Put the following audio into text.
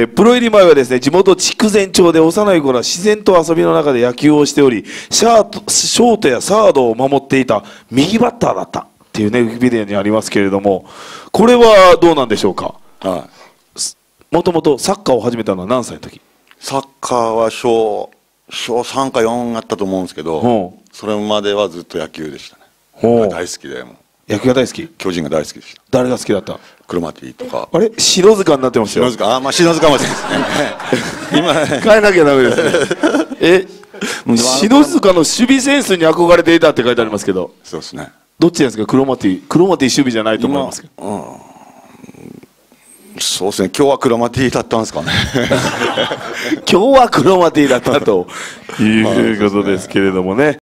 プロ入り前はですね、地元筑前町で幼い頃は自然と遊びの中で野球をしており、ショートやサードを守っていた右バッターだったっていうね、ウィキペディアにありますけれども、これはどうなんでしょうか。 はい、 もともとサッカーを始めたのは何歳の時？ サッカーは小3か4あったと思うんですけど、それまではずっと野球でしたね。大好きで、もう野球が大好き。 巨人が大好きでした。 誰が好きだった？ クロマティとか。 あれ、篠塚になってますよ。 篠塚、まあ篠塚も好きですね。今変えなきゃダメですね。篠塚の守備センスに憧れていたって書いてありますけど。 そうですね。 どっちなんですか？クロマティ守備じゃないと思いますけど。 そうですね、今日はクロマティだったんですかね。 今日はクロマティだったということですけれどもね。